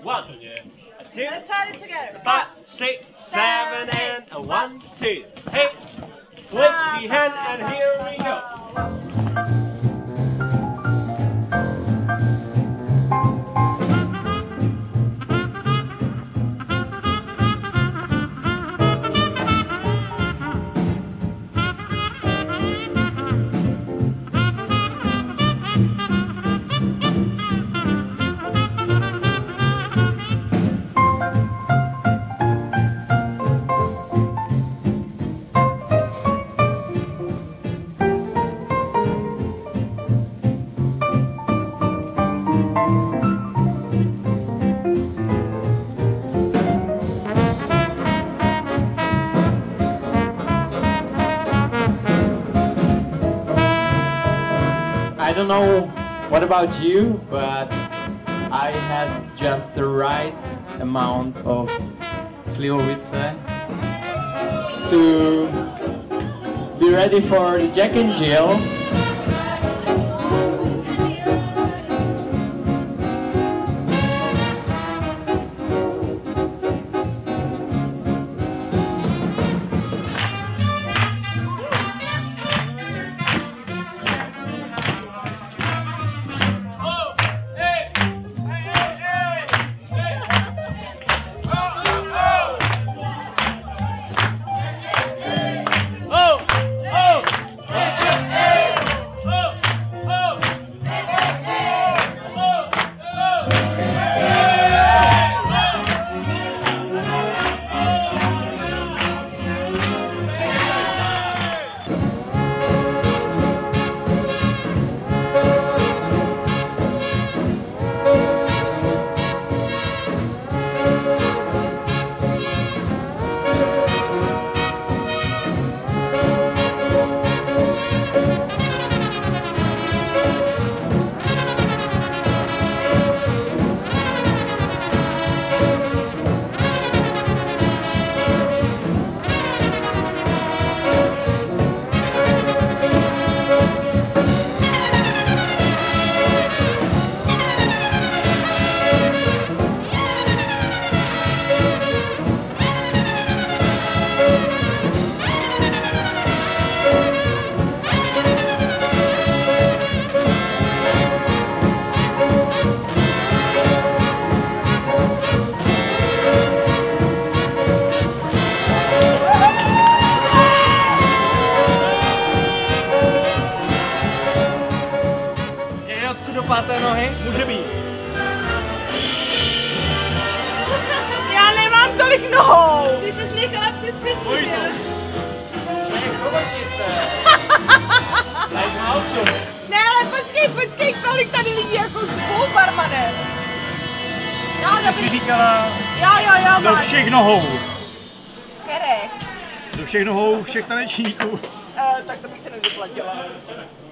1, 2, Let's try this together. 5, 6, 7, and a 1, 2. Hey, flip the hand, and here we go. I don't know what about you, but I had just the right amount of Slivovice to be ready for the Jack and Jill. Do páté nohy může být. Já nemám tolik nohou. Ty jsi nechala přesvědčit. Jsme chobotnice. Lighthouse. Ne, ale počkej, kolik tady lidí jako zvou, barmane. Ty jsi říkala Jo, do všech nohou. Které? Do všech nohou všech tanečníků. Tak to bych se nevyplatila.